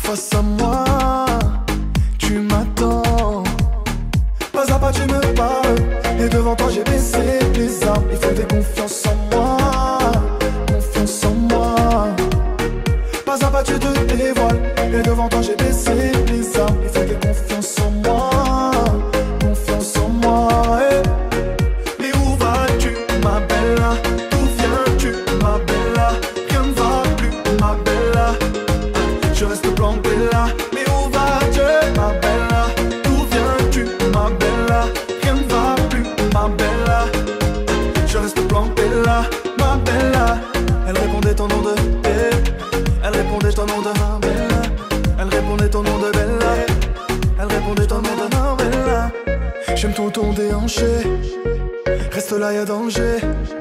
face à moi, tu m'attends. Pas à pas tu me parles, et devant toi j'ai baissé les armes. Il faut des confiance en moi, confiance en moi. Pas à pas tu te dévoiles, et devant toi j'ai baissé les armes. Il faut des confiance en moi, confiance en moi. Mais où vas-tu ma bella? D'où viens-tu ma bella? Rien ne va plus ma bella, je reste planté là. Mais où vas-tu ma bella? D'où viens-tu ma bella? Rien ne va plus ma bella, je reste planté là. Ma bella, elle répondait ton nom de elle répondait ton nom de ma bella. Elle répondait ton nom de bella. Elle répondait ton nom de ma bella. J'aime ton déhanché, reste là y'a danger.